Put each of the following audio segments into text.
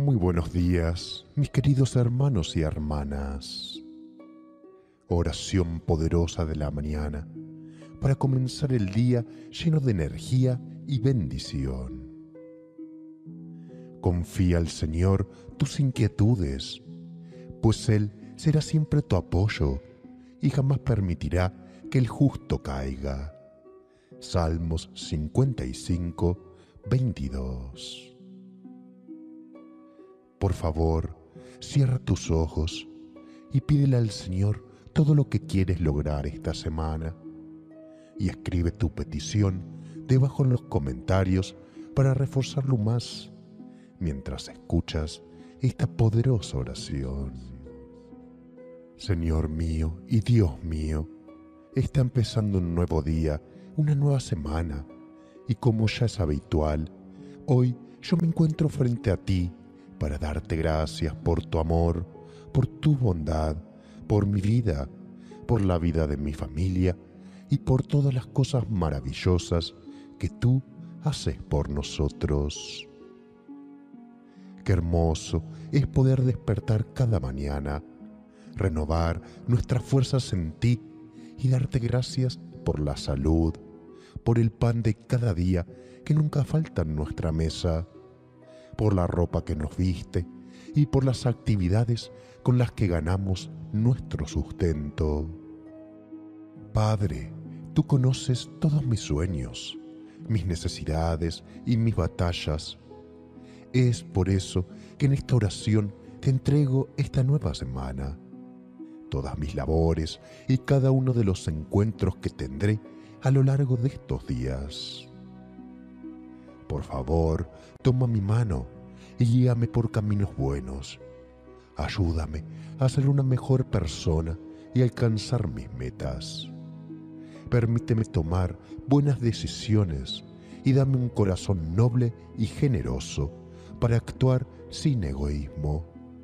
Muy buenos días, mis queridos hermanos y hermanas. Oración poderosa de la mañana para comenzar el día lleno de energía y bendición. Confía al Señor tus inquietudes, pues Él será siempre tu apoyo y jamás permitirá que el justo caiga. Salmos 55, 22. Por favor, cierra tus ojos y pídele al Señor todo lo que quieres lograr esta semana. Y escribe tu petición debajo en los comentarios para reforzarlo más mientras escuchas esta poderosa oración. Señor mío y Dios mío, está empezando un nuevo día, una nueva semana, y como ya es habitual, hoy yo me encuentro frente a ti para darte gracias por tu amor, por tu bondad, por mi vida, por la vida de mi familia y por todas las cosas maravillosas que tú haces por nosotros. Qué hermoso es poder despertar cada mañana, renovar nuestras fuerzas en ti y darte gracias por la salud, por el pan de cada día que nunca falta en nuestra mesa, por la ropa que nos viste y por las actividades con las que ganamos nuestro sustento. Padre, tú conoces todos mis sueños, mis necesidades y mis batallas. Es por eso que en esta oración te entrego esta nueva semana, todas mis labores y cada uno de los encuentros que tendré a lo largo de estos días. Por favor, toma mi mano y guíame por caminos buenos. Ayúdame a ser una mejor persona y alcanzar mis metas. Permíteme tomar buenas decisiones y dame un corazón noble y generoso para actuar sin egoísmo.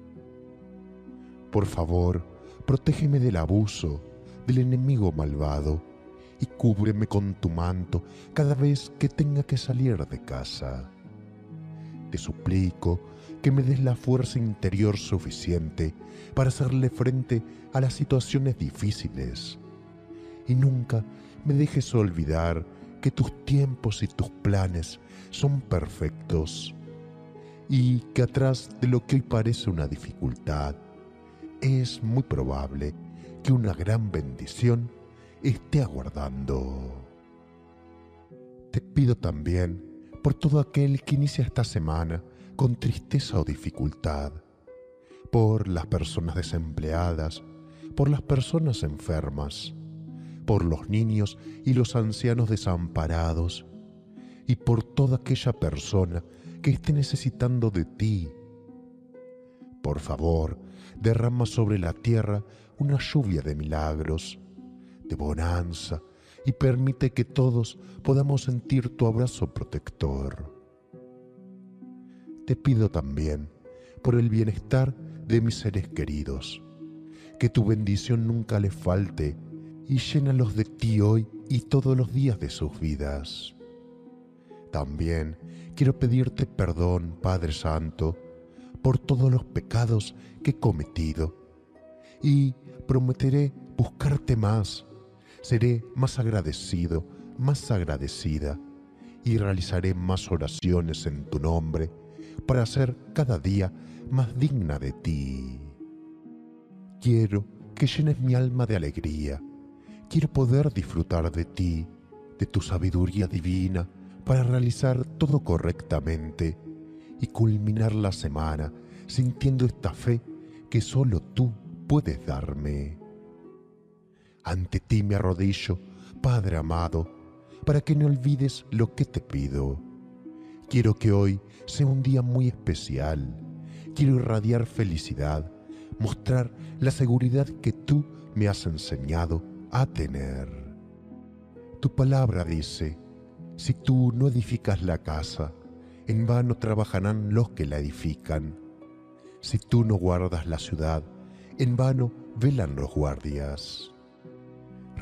Por favor, protégeme del abuso, del enemigo malvado, y cúbreme con tu manto cada vez que tenga que salir de casa. Te suplico que me des la fuerza interior suficiente para hacerle frente a las situaciones difíciles. Y nunca me dejes olvidar que tus tiempos y tus planes son perfectos y que atrás de lo que hoy parece una dificultad, es muy probable que una gran bendición esté aguardando. Te pido también por todo aquel que inicia esta semana con tristeza o dificultad, por las personas desempleadas, por las personas enfermas, por los niños y los ancianos desamparados, y por toda aquella persona que esté necesitando de ti. Por favor, derrama sobre la tierra una lluvia de milagros, de bonanza, y permite que todos podamos sentir tu abrazo protector. Te pido también por el bienestar de mis seres queridos, que tu bendición nunca les falte y llénalos de ti hoy y todos los días de sus vidas. También quiero pedirte perdón, Padre Santo, por todos los pecados que he cometido, y prometeré buscarte más. Seré más agradecido, más agradecida, y realizaré más oraciones en tu nombre para ser cada día más digna de ti. Quiero que llenes mi alma de alegría. Quiero poder disfrutar de ti, de tu sabiduría divina, para realizar todo correctamente y culminar la semana sintiendo esta fe que solo tú puedes darme. Ante ti me arrodillo, Padre amado, para que no olvides lo que te pido. Quiero que hoy sea un día muy especial. Quiero irradiar felicidad, mostrar la seguridad que tú me has enseñado a tener. Tu palabra dice: si tú no edificas la casa, en vano trabajarán los que la edifican. Si tú no guardas la ciudad, en vano velan los guardias.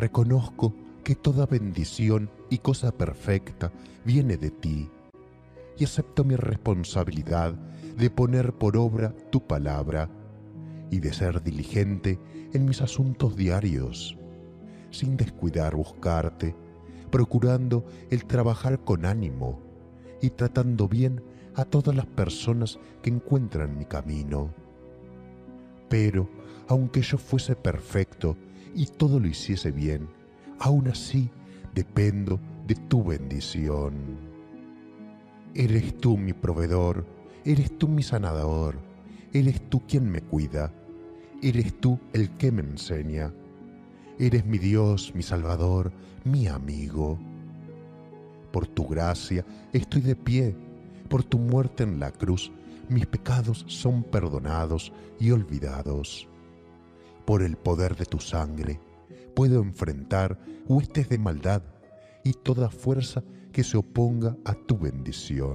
Reconozco que toda bendición y cosa perfecta viene de ti, y acepto mi responsabilidad de poner por obra tu palabra y de ser diligente en mis asuntos diarios, sin descuidar buscarte, procurando el trabajar con ánimo y tratando bien a todas las personas que encuentran mi camino. Pero, aunque yo fuese perfecto y todo lo hiciese bien, aún así dependo de tu bendición. Eres tú mi proveedor, eres tú mi sanador, eres tú quien me cuida, eres tú el que me enseña. Eres mi Dios, mi Salvador, mi amigo. Por tu gracia estoy de pie, por tu muerte en la cruz mis pecados son perdonados y olvidados. Por el poder de tu sangre puedo enfrentar huestes de maldad y toda fuerza que se oponga a tu bendición.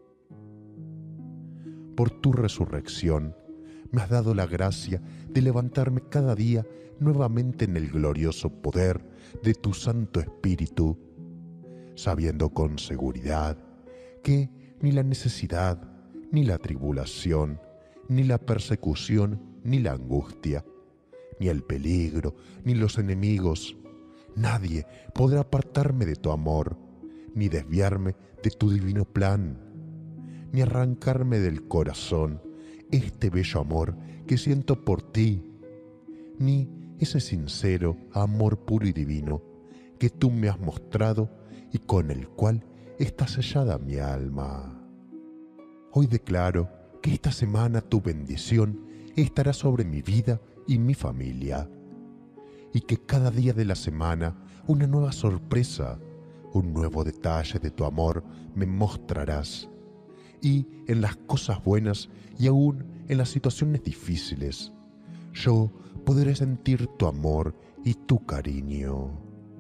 Por tu resurrección me has dado la gracia de levantarme cada día nuevamente en el glorioso poder de tu Santo Espíritu, sabiendo con seguridad que ni la necesidad, ni la tribulación, ni la persecución, ni la angustia, ni el peligro, ni los enemigos, nadie podrá apartarme de tu amor, ni desviarme de tu divino plan, ni arrancarme del corazón este bello amor que siento por ti, ni ese sincero amor puro y divino que tú me has mostrado y con el cual está sellada mi alma. Hoy declaro que esta semana tu bendición estará sobre mi vida y mi familia, y que cada día de la semana una nueva sorpresa, un nuevo detalle de tu amor me mostrarás, y en las cosas buenas y aún en las situaciones difíciles, yo podré sentir tu amor y tu cariño.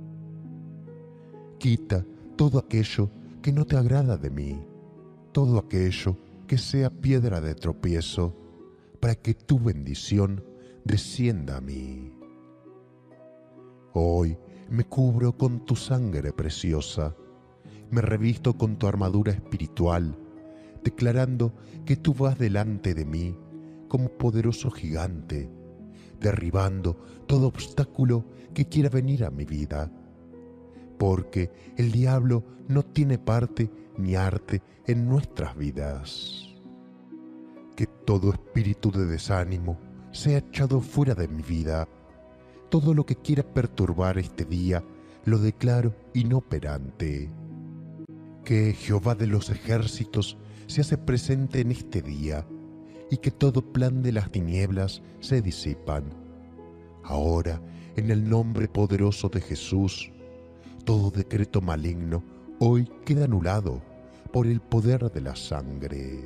Quita todo aquello que no te agrada de mí, todo aquello que sea piedra de tropiezo, para que tu bendición descienda a mí. Hoy me cubro con tu sangre preciosa, me revisto con tu armadura espiritual, declarando que tú vas delante de mí como poderoso gigante, derribando todo obstáculo que quiera venir a mi vida, porque el diablo no tiene parte ni arte en nuestras vidas. Que todo espíritu de desánimo sea echado fuera de mi vida. Todo lo que quiera perturbar este día lo declaro inoperante. Que Jehová de los ejércitos se hace presente en este día y que todo plan de las tinieblas se disipan. Ahora, en el nombre poderoso de Jesús, todo decreto maligno hoy queda anulado por el poder de la sangre.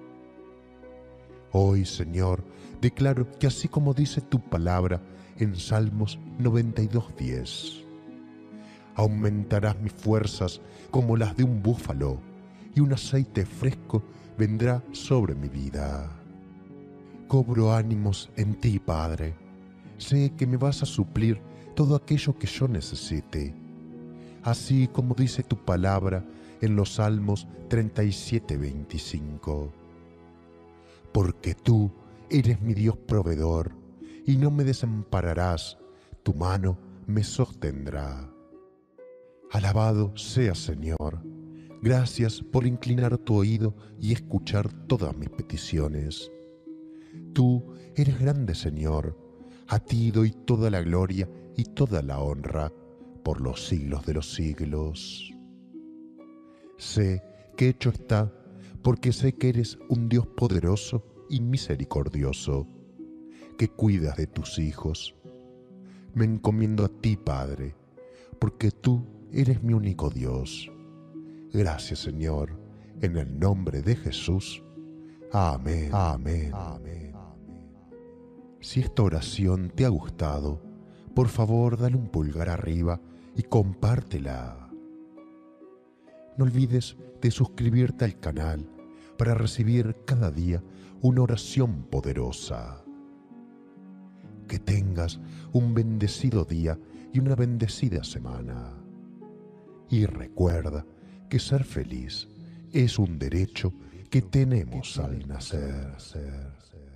Hoy, Señor, declaro que así como dice tu palabra en Salmos 92:10, aumentarás mis fuerzas como las de un búfalo, y un aceite fresco vendrá sobre mi vida. Cobro ánimos en ti, Padre. Sé que me vas a suplir todo aquello que yo necesite, así como dice tu palabra en los Salmos 37:25. Porque tú eres mi Dios proveedor, y no me desampararás, tu mano me sostendrá. Alabado seas, Señor. Gracias por inclinar tu oído y escuchar todas mis peticiones. Tú eres grande, Señor. A ti doy toda la gloria y toda la honra por los siglos de los siglos. Sé que hecho está, porque sé que eres un Dios poderoso y misericordioso, que cuidas de tus hijos. Me encomiendo a ti, Padre, porque tú eres mi único Dios. Gracias, Señor, en el nombre de Jesús. Amén. Amén. Amén. Si esta oración te ha gustado, por favor dale un pulgar arriba y compártela. No olvides de suscribirte al canal para recibir cada día una oración poderosa. Que tengas un bendecido día y una bendecida semana. Y recuerda que ser feliz es un derecho que tenemos al nacer.